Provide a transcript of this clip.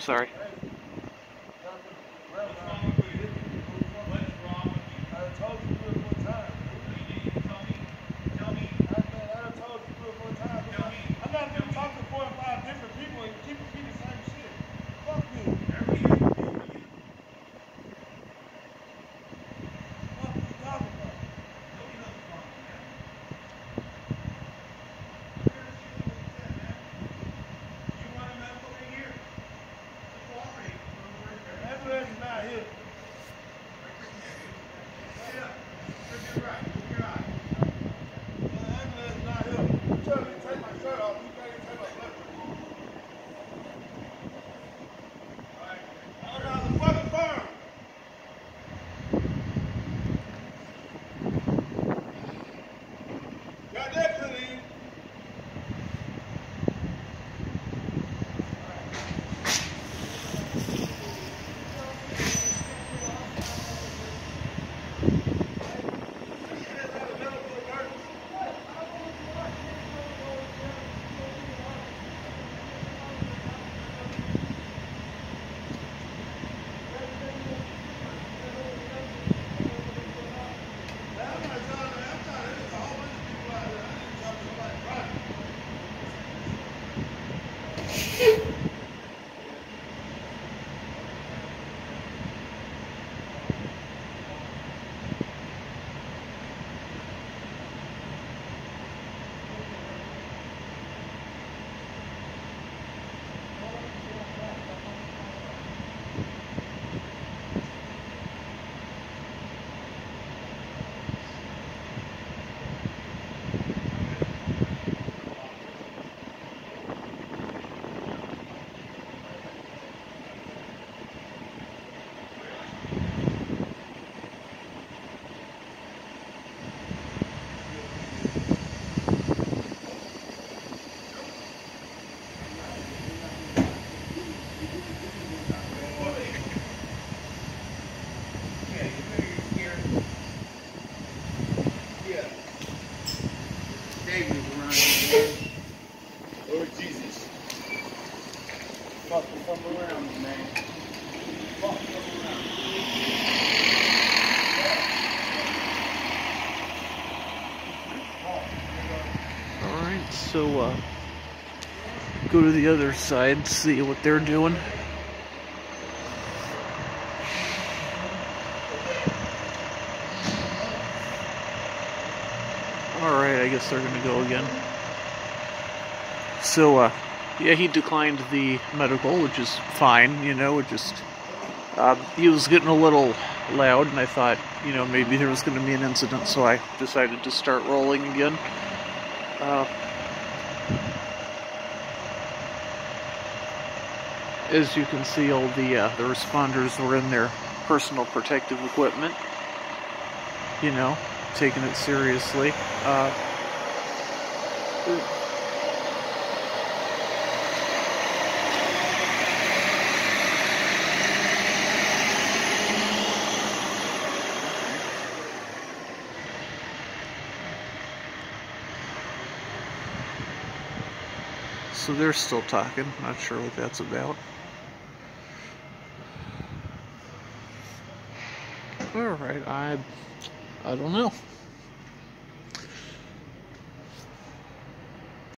sorry. Lord Jesus. Fucking come around, man. Fucking come around. Alright, so go to the other side, see what they're doing. Alright, I guess they're gonna go again. So, yeah, he declined the medical, which is fine, you know, it just, he was getting a little loud, and I thought, you know, maybe there was going to be an incident, so I decided to start rolling again. As you can see, all the responders were in their personal protective equipment, you know, taking it seriously. So they're still talking, not sure what that's about. Alright, I don't know.